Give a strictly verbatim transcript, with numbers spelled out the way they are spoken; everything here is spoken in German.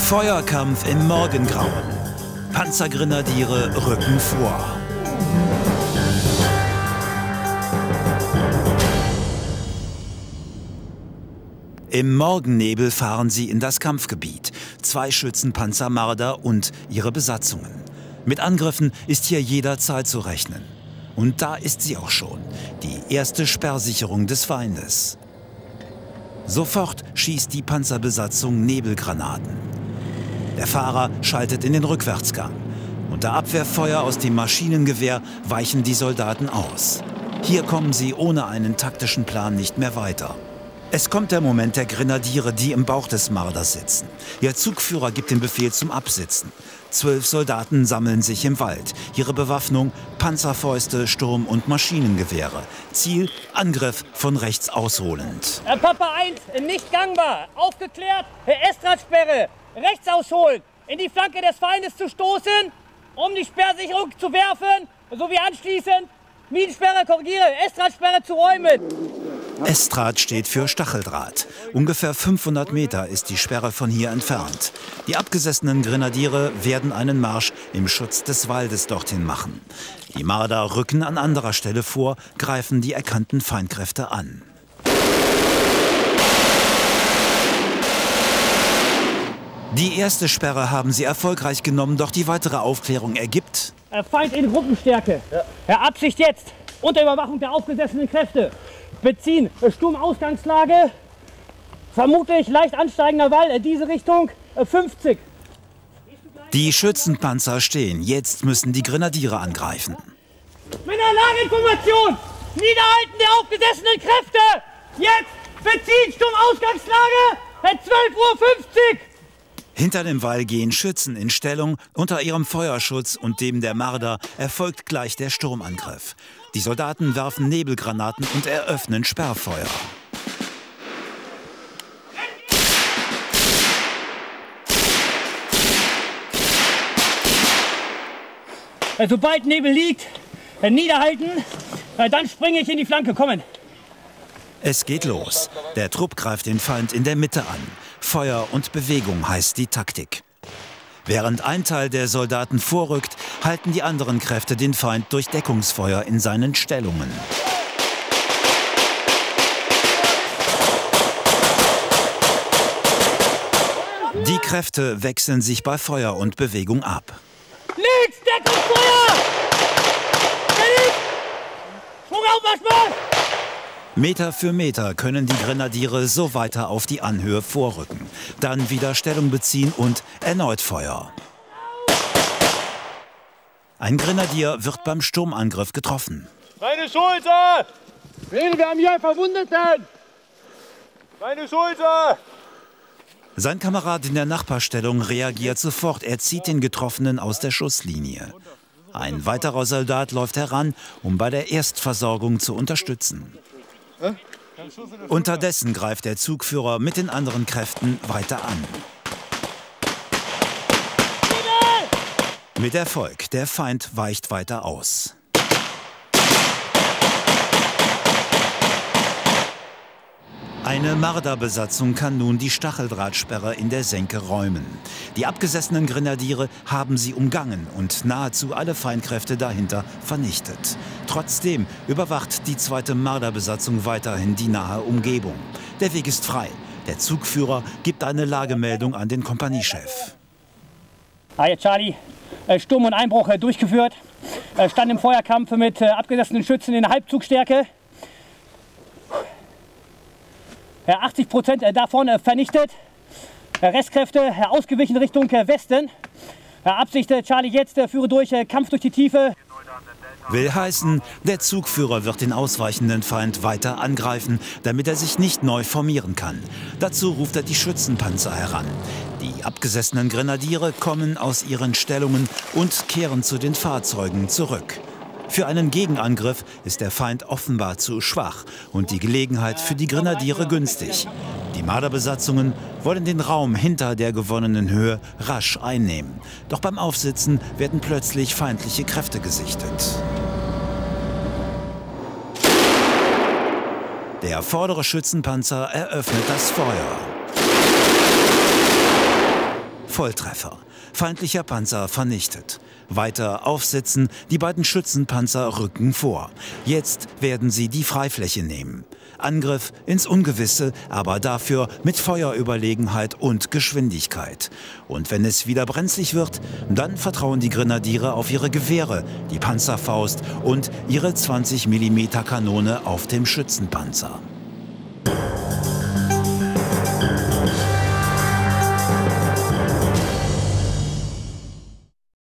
Feuerkampf im Morgengrauen. Panzergrenadiere rücken vor. Im Morgennebel fahren sie in das Kampfgebiet. Zwei Schützenpanzer Marder und ihre Besatzungen. Mit Angriffen ist hier jederzeit zu rechnen. Und da ist sie auch schon, die erste Sperrsicherung des Feindes. Sofort schießt die Panzerbesatzung Nebelgranaten. Der Fahrer schaltet in den Rückwärtsgang. Unter Abwehrfeuer aus dem Maschinengewehr weichen die Soldaten aus. Hier kommen sie ohne einen taktischen Plan nicht mehr weiter. Es kommt der Moment der Grenadiere, die im Bauch des Marders sitzen. Ihr Zugführer gibt den Befehl zum Absitzen. Zwölf Soldaten sammeln sich im Wald. Ihre Bewaffnung: Panzerfäuste, Sturm- und Maschinengewehre. Ziel: Angriff von rechts ausholend. Herr Papa eins, nicht gangbar. Aufgeklärt, Herr Estradsperre. Rechts ausholen, in die Flanke des Feindes zu stoßen, um die Sperrsicherung zu werfen, sowie anschließend Minensperre, korrigiere, Estradsperre zu räumen. Estrad steht für Stacheldraht. Ungefähr fünfhundert Meter ist die Sperre von hier entfernt. Die abgesessenen Grenadiere werden einen Marsch im Schutz des Waldes dorthin machen. Die Marder rücken an anderer Stelle vor, greifen die erkannten Feindkräfte an. Die erste Sperre haben sie erfolgreich genommen, doch die weitere Aufklärung ergibt: Feind in Gruppenstärke. Ja. Herr, Absicht jetzt, unter Überwachung der aufgesessenen Kräfte. Beziehen, Sturmausgangslage, vermutlich leicht ansteigender Wall, diese Richtung, fünfzig. Die Schützenpanzer stehen, jetzt müssen die Grenadiere angreifen. Mit der Lageinformation, Niederhalten der aufgesessenen Kräfte, jetzt beziehen, Sturmausgangslage, zwölf Uhr fünfzig. Hinter dem Wall gehen Schützen in Stellung. Unter ihrem Feuerschutz und dem der Marder erfolgt gleich der Sturmangriff. Die Soldaten werfen Nebelgranaten und eröffnen Sperrfeuer. Sobald Nebel liegt, niederhalten, dann springe ich in die Flanke. Kommen. Es geht los. Der Trupp greift den Feind in der Mitte an. Feuer und Bewegung heißt die Taktik. Während ein Teil der Soldaten vorrückt, halten die anderen Kräfte den Feind durch Deckungsfeuer in seinen Stellungen. Die Kräfte wechseln sich bei Feuer und Bewegung ab. Links, Deckungsfeuer! Links! Schwung auf, Marsch! Meter für Meter können die Grenadiere so weiter auf die Anhöhe vorrücken. Dann wieder Stellung beziehen und erneut Feuer. Ein Grenadier wird beim Sturmangriff getroffen. Meine Schulter! Bene, wir haben hier einen Verwundeten! Meine Schulter! Sein Kamerad in der Nachbarstellung reagiert sofort. Er zieht den Getroffenen aus der Schusslinie. Ein weiterer Soldat läuft heran, um bei der Erstversorgung zu unterstützen. Unterdessen greift der Zugführer mit den anderen Kräften weiter an. Mit Erfolg, der Feind weicht weiter aus. Eine Marderbesatzung kann nun die Stacheldrahtsperre in der Senke räumen. Die abgesessenen Grenadiere haben sie umgangen und nahezu alle Feindkräfte dahinter vernichtet. Trotzdem überwacht die zweite Marderbesatzung weiterhin die nahe Umgebung. Der Weg ist frei. Der Zugführer gibt eine Lagemeldung an den Kompaniechef. Hi Charlie, Sturm und Einbruch durchgeführt. Stand im Feuerkampf mit abgesessenen Schützen in Halbzugstärke. achtzig Prozent davon vernichtet. Restkräfte ausgewichen Richtung Westen. Absicht Charlie jetzt, führe durch, Kampf durch die Tiefe. Will heißen, der Zugführer wird den ausweichenden Feind weiter angreifen, damit er sich nicht neu formieren kann. Dazu ruft er die Schützenpanzer heran. Die abgesessenen Grenadiere kommen aus ihren Stellungen und kehren zu den Fahrzeugen zurück. Für einen Gegenangriff ist der Feind offenbar zu schwach und die Gelegenheit für die Grenadiere günstig. Die Marderbesatzungen wollen den Raum hinter der gewonnenen Höhe rasch einnehmen. Doch beim Aufsitzen werden plötzlich feindliche Kräfte gesichtet. Der vordere Schützenpanzer eröffnet das Feuer. Volltreffer. Feindlicher Panzer vernichtet. Weiter aufsitzen, die beiden Schützenpanzer rücken vor. Jetzt werden sie die Freifläche nehmen. Angriff ins Ungewisse, aber dafür mit Feuerüberlegenheit und Geschwindigkeit. Und wenn es wieder brenzlig wird, dann vertrauen die Grenadiere auf ihre Gewehre, die Panzerfaust und ihre zwanzig Millimeter Kanone auf dem Schützenpanzer.